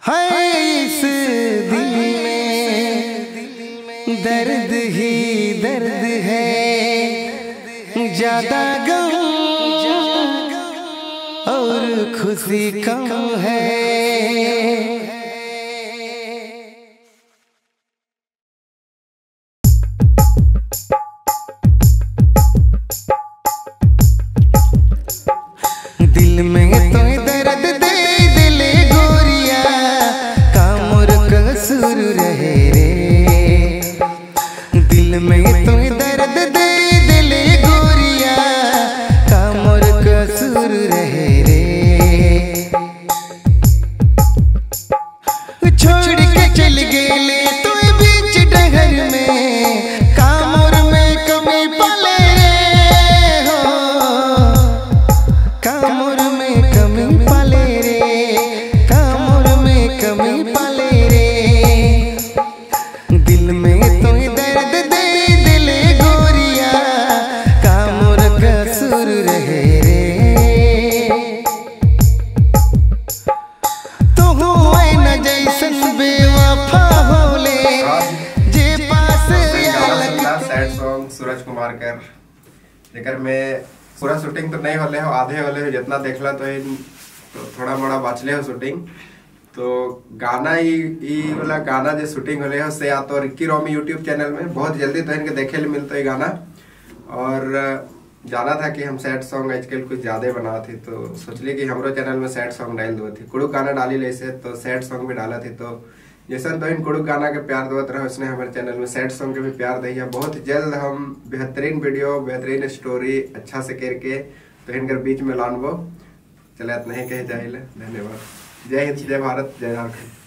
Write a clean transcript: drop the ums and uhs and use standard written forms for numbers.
है इस दिल में दर्द ही दर्द है, ज्यादा गम और खुशी कम है। दिल में तो दर्द दे दिले गोरिया, कामोर कसूर रहे रे। दिल में तो दर्द दे दिले गोरिया, कामोर कसूर रहे रे। छोड़ के चल गेले तो बीच डगर में, कामोर में कमी पले रे हो, कामोर में कमी पले रे, कामोर में कमी पले रे। दिल में तो दर्द दे दिले गोरिया, कामोर कसूर रहे रे। तो हुए न जैसन बेवफा होले जे पास सैड सॉन्ग सूरज कुमार कर जेकर में पूरा शूटिंग तो नहीं होले हो, आधे होले हो। जितना देखला तो थोड़ा मोड़ा बचले हो शूटिंग। तो गाना ई वाला गाना जो शूटिंग होले हो से या तो रिक्की रोमी यूट्यूब चैनल में बहुत जल्दी तो इनके देखे ले मिलता है गाना। और जाना था कि हम सैड सॉन्ग आजकल कुछ ज्यादा बना थे, तो सोचली कि हमरो चैनल में सैड सॉन्ग डाल दो थी। कुड़ुक गाना डाली ले से तो सैड सॉन्ग भी डाला थी। तो जैसा तो इन कुड़ुक गाना के प्यार दोत रहा उसने हमारे चैनल में सैड सॉन्ग के भी प्यार दिया। बहुत जल्द हम बेहतरीन वीडियो बेहतरीन स्टोरी अच्छा से करके तो इनकर बीच में लानबो। चले नहीं कहे जाए। धन्यवाद। जय हिंद, जय भारत, जय झारखंड।